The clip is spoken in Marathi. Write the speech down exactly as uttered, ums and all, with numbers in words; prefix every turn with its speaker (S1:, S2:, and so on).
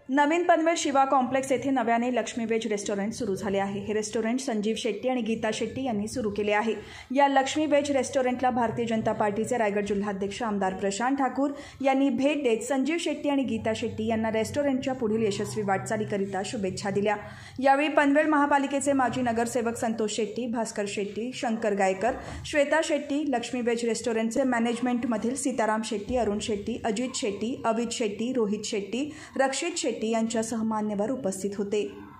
S1: नवीन पनवेल शिवा कॉम्प्लेक्स येथे नव्याने लक्ष्मी वेज रेस्टॉरंट सुरू झाले आहे। हे रेस्टॉरंट संजीव शेट्टी आणि गीता शेट्टी यांनी सुरू केले आहे। या लक्ष्मी वेज रेस्टॉरंटला भारतीय जनता पार्टीचे रायगड जिल्हाध्यक्ष आमदार प्रशांत ठाकूर यांनी भेट देत संजीव शेट्टी आणि गीता शेट्टी यांना रेस्टॉरंटच्या पुढील यशस्वी वाटचालीकरिता शुभेच्छा दिल्या। यावेळी पनवेल महापालिकेचे माजी नगरसेवक संतोष शेट्टी, भास्कर शेट्टी, शंकर गायकर, श्वेता शेट्टी, लक्ष्मी वेज रेस्टॉरंटचे मॅनेजमेंटमधील सीताराम शेट्टी, अरुण शेट्टी, अजित शेट्टी, अवित शेट्टी, रोहित शेट्टी, रक्षित शेट्टी यांच्यासह मान्यवर उपस्थित होते।